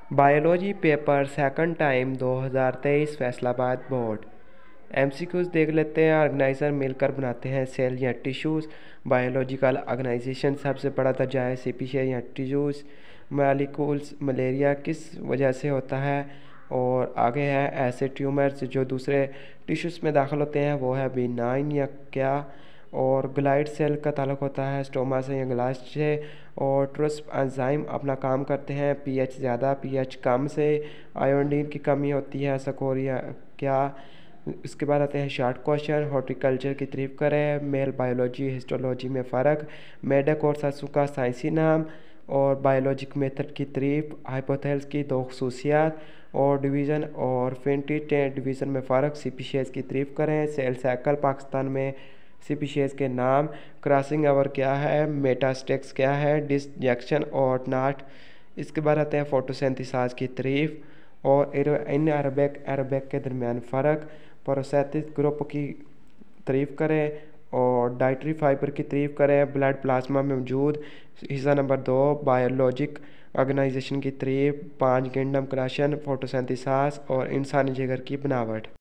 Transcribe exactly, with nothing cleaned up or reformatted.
Biology paper second time दो हज़ार तेईस फैसलाबाद बोर्ड। एमसीक्यूज देख लेते हैं। ऑर्गेनाइजर मिलकर बनाते हैं सेल या टिश्यूज़। बायोलॉजिकल ऑर्गेनाइजेशन सबसे बड़ा दर्जा है स्पीशीज या टिश्यूज़। मॉलिक्यूल्स मलेरिया किस वजह से होता है। और आगे है ऐसे ट्यूमर्स जो दूसरे टिश्यूज़ में दाखिल होते हैं वो है बिनाइन या क्या। और ग्लाइड सेल का ताल्लुक होता है स्टोमा से या ग्लास से। और ट्रस्प एंजाइम अपना काम करते हैं पीएच ज़्यादा पीएच कम से। आयोडीन की कमी होती है सकोरिया क्या। इसके बाद आते हैं शॉर्ट क्वेश्चन। हॉर्टिकल्चर की तारीफ करें। मेल बायोलॉजी हिस्टोलॉजी में फ़र्क। मेडक और ससु का साइंसी नाम। और बायोलॉजिक मेथड की तारीफ। हाइपोथेल्स की दो खसूसियात। और डिवीज़न और फेंटिटेंट डिवीज़न में फ़र्क। स्पीशीज़ की तारीफ करें। सेल साइकिल पाकिस्तान में स्पीशीज़ के नाम। क्रॉसिंग ओवर क्या है। मेटास्टेक्स क्या है। डिसजेक्शन और नाट। इसके बाद आते हैं फोटोसिंथेसिस की तारीफ। और इन अरबिक अरबिक के दरमियान फ़र्क। प्रोसेटिक ग्रुप की तारीफ़ करें। और डाइटरी फाइबर की तारीफ़ करें। ब्लड प्लाज्मा में मौजूद। हिस्सा नंबर दो बायोलॉजिक ऑर्गेनाइजेशन की तारीफ। पाँच किंगडम क्रशन फोटोसिंथेसिस और इंसानी जिगर की बनावट।